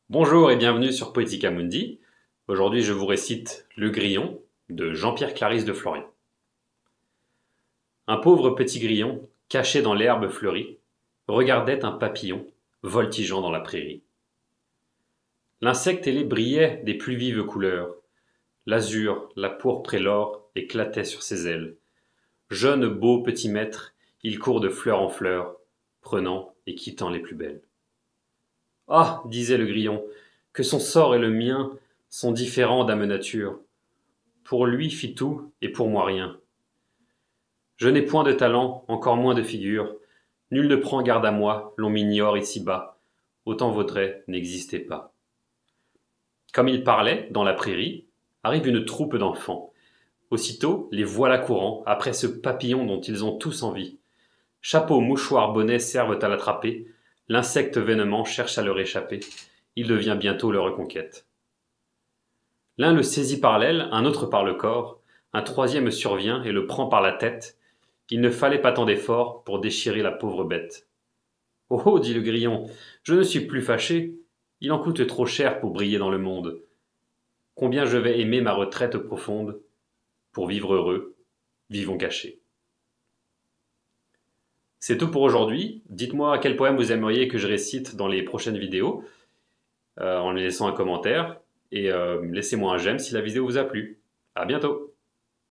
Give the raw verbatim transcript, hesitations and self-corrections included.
Bonjour et bienvenue sur Poetica Mundi. Aujourd'hui, je vous récite Le Grillon de Jean-Pierre Clarisse de Florian. Un pauvre petit grillon, caché dans l'herbe fleurie, regardait un papillon voltigeant dans la prairie. L'insecte ailé brillait des plus vives couleurs. L'azur, la pourpre et l'or éclataient sur ses ailes. Jeune beau petit maître, il court de fleur en fleur, prenant et quittant les plus belles. Ah, disait le grillon, que son sort et le mien sont différents d'âme nature. Pour lui fit tout, et pour moi rien. Je n'ai point de talent, encore moins de figure. Nul ne prend garde à moi, l'on m'ignore ici-bas. Autant vaudrait n'exister pas. Comme il parlait, dans la prairie, arrive une troupe d'enfants. Aussitôt, les voilà courant, après ce papillon dont ils ont tous envie. Chapeau, mouchoir, bonnet servent à l'attraper. L'insecte vénément cherche à leur échapper. Il devient bientôt leur reconquête. L'un le saisit par l'aile, un autre par le corps, un troisième survient et le prend par la tête. Il ne fallait pas tant d'efforts pour déchirer la pauvre bête. Oh oh, dit le grillon, je ne suis plus fâché, il en coûte trop cher pour briller dans le monde. Combien je vais aimer ma retraite profonde. Pour vivre heureux, vivons cachés. C'est tout pour aujourd'hui. Dites-moi quel poème vous aimeriez que je récite dans les prochaines vidéos, euh, en laissant un commentaire, et euh, laissez-moi un j'aime si la vidéo vous a plu. À bientôt.